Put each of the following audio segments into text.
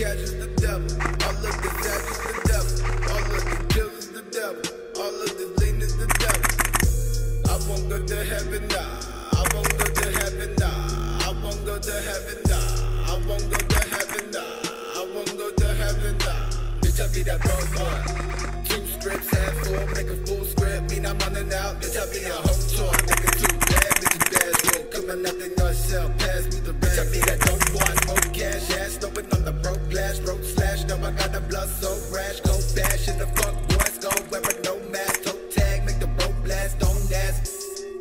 cash is the devil. All of the cash is the devil. All of the pills is the devil. All of the lean is the devil. I won't go to heaven now. I won't go to heaven now. I won't go to heaven now. I won't go to heaven now. I won't go to heaven now. Bitch, I be that broke boy. 2 scripts, half full, make a full script. Mean I'm running out. Bitch, I be a whole tour. Nigga too bad, bitch, bad road. Coming out the north shell, pass me the bitch. I be that dope boy, smoke cash ass. Snowing on the broke glass, road slash. Now I got the blood so rash. Go bash in the fuck boys, go wearing no mask. Toe tag, make the road blast, don't ask.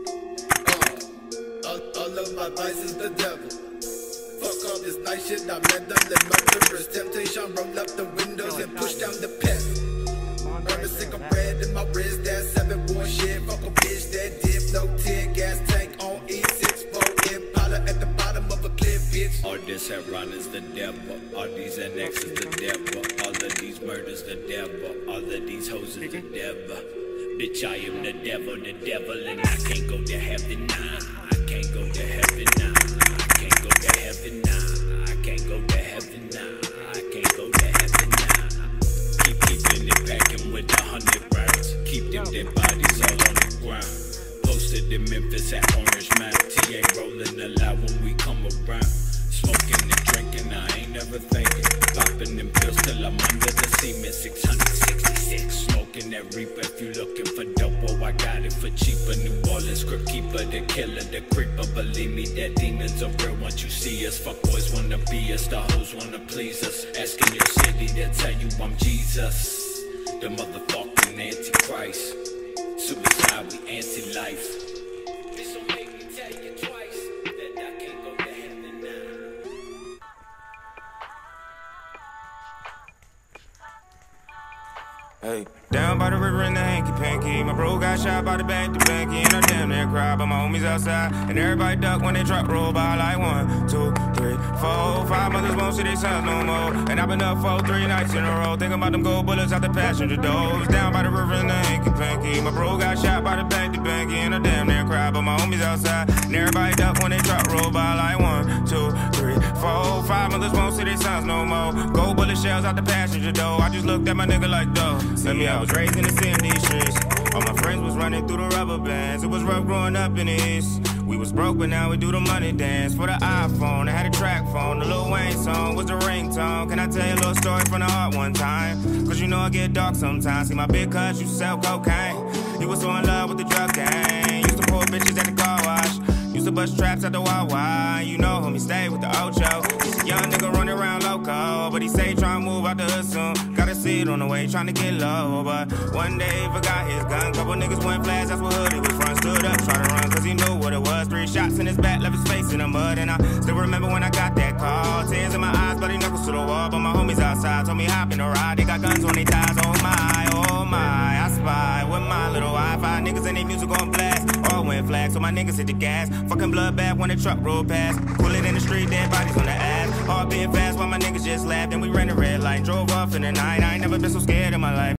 All of my vices the devil. Fuck all this nice shit, I'm meddling murderers. Temptation, roll up the windows and push down the pedal. Burn a cigarette in my wrist, that's 7 shit. Fuck a bitch that dip, no tear gas tank on E64 Impala at the bottom of a cliff, bitch. All this heroin is the devil. All these NX is the devil. All of these murders the devil. All of these hoes is the devil. Bitch, I am the devil, and I can't go to heaven now. I can't go to heaven now. I can't go to heaven now. I can't go to heaven now. I can't go to heaven now. Keep keeping it packing with 100 rounds. Keep them dead bodies all on the ground. Posted in Memphis at Orange Mountain. TA rolling a lot when we come around. Smoking and drinking, I ain't never thinking. Popping them pills till I'm under the cement. 666. Smoking that reaper if you looking for dope. Oh, I got it for cheaper. New Orleans script keeper, the killer, the creeper. Believe me, that demons are real once you see us. Fuck boys wanna be us, the hoes wanna please us. Asking your city, they'll tell you I'm Jesus. The motherfucking Antichrist. Suicide, we anti-life. This will make me tell you twice that I can't go to heaven now. Hey, down by the river in the hanky-panky. My bro got shot by the banky. And I damn near cried, but my homies outside. And everybody duck when they truck roll by like 1, 2, 3, 4, 5 mothers won't see their sons no more. And I've been up for 3 nights in a row, thinking about them gold bullets out the passenger doors. Down by the river in the hanky-panky. My bro got shot by the banky. And I damn near cried, but my homies outside. And everybody duck when they truck roll by like 1, 2, 3, 4, 5 mothers won't see their sons no more. Gold bullet shells out the passenger door. I just looked at my nigga like, duh. See, I was raised in the CMD streets. All my friends was running through the rubber bands. It was rough growing up in the East. We was broke, but now we do the money dance. For the iPhone, I had a track phone. The Lil Wayne song was the ringtone. Can I tell you a little story from the heart one time? Cause you know I get dark sometimes. See, my big cuz used to sell cocaine. He was so in love with the drug gang. Used to pull bitches at the car wash. Used to bust traps at the Wawa. You know homie stay with the Ocho. He's a young nigga running around loco, but he say tryna move out the hood soon. Got a seat on the way tryna get low, but one day he forgot his gun. Couple niggas went flash, that's what hood he was from. Stood up, tried to run cause he knew what it was. 3 shots in his back, left his face in the mud. And I still remember when I got that call. Tears in my eyes, bloody knuckles to the wall. But my homies outside told me hop in the ride. They got guns on their thighs, oh my. I spy with my little Wi-Fi. Niggas and their music on blast. All went flag, so my niggas hit the gas. Fucking bloodbath when the truck rolled past. Pull it in the street, dead bodies on the ass. All being fast while my niggas just laughed. And we ran the red light, drove off in the night. I ain't never been so scared in my life.